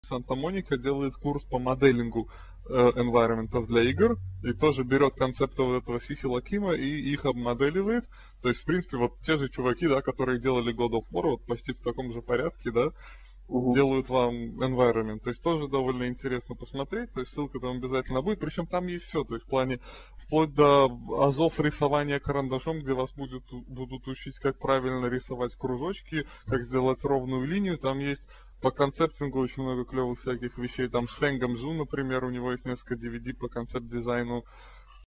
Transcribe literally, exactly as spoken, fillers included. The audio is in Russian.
Санта-Моника делает курс по моделингу э, environment для игр, и тоже берет концепты вот этого Сиси Лакима и их обмоделивает. То есть, в принципе, вот те же чуваки, да, которые делали God of War, вот почти в таком же порядке, да, Мгм. делают вам environment. То есть тоже довольно интересно посмотреть. То есть ссылка там обязательно будет. Причем там есть все. То есть в плане вплоть до азов рисования карандашом, где вас будет, будут учить, как правильно рисовать кружочки, как сделать ровную линию. Там есть по концептингу очень много клевых всяких вещей. Там с Фэнгом Зу, например, у него есть несколько ди ви ди по концепт-дизайну.